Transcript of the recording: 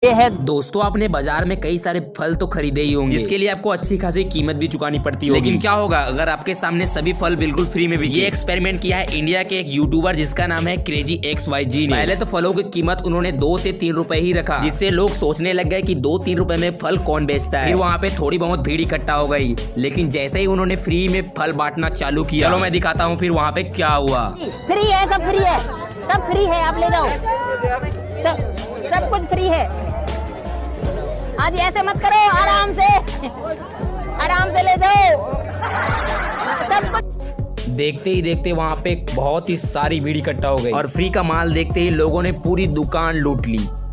है। दोस्तों आपने बाजार में कई सारे फल तो खरीदे ही होंगे, जिसके लिए आपको अच्छी खासी कीमत भी चुकानी पड़ती होगी। लेकिन क्या होगा अगर आपके सामने सभी फल बिल्कुल फ्री में बिके? ये एक्सपेरिमेंट किया है इंडिया के एक यूट्यूबर जिसका नाम है क्रेजी XYG ने। पहले तो फलों की कीमत उन्होंने 2 से 3 रुपए ही रखा, जिससे लोग सोचने लग गए कि 2-3 रुपए में फल कौन बेचता है। फिर वहाँ पे थोड़ी बहुत भीड़ इकट्ठा हो गई, लेकिन जैसे ही उन्होंने फ्री में फल बांटना चालू किया, चलो मैं दिखाता हूँ फिर वहाँ पे क्या हुआ। फ्री है, सब फ्री है, सब फ्री है, आप ले जाओ, सब कुछ फ्री है। आज ऐसे मत करो, आराम से ले जाओ सब कुछ। देखते ही देखते वहाँ पे बहुत ही सारी भीड़ इकट्ठा हो गई और फ्री का माल देखते ही लोगों ने पूरी दुकान लूट ली।